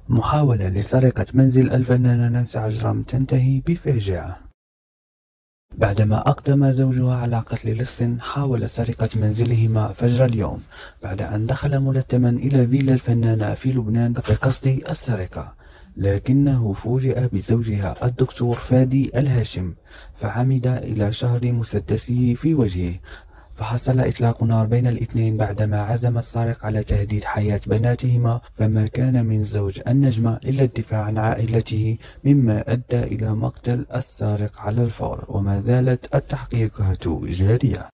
محاولة لسرقة منزل الفنانة نانسي عجرم تنتهي بفاجعة. بعدما أقدم زوجها على قتل لص حاول سرقة منزلهما فجر اليوم، بعد أن دخل ملثما إلى فيلا الفنانة في لبنان بقصد السرقة، لكنه فوجئ بزوجها الدكتور فادي الهاشم فعمد إلى شهر مسدسه في وجهه، فحصل إطلاق نار بين الاثنين بعدما عزم السارق على تهديد حياة بناتهما، فما كان من زوج النجمة إلا الدفاع عن عائلته، مما أدى إلى مقتل السارق على الفور، وما زالت التحقيقات جارية.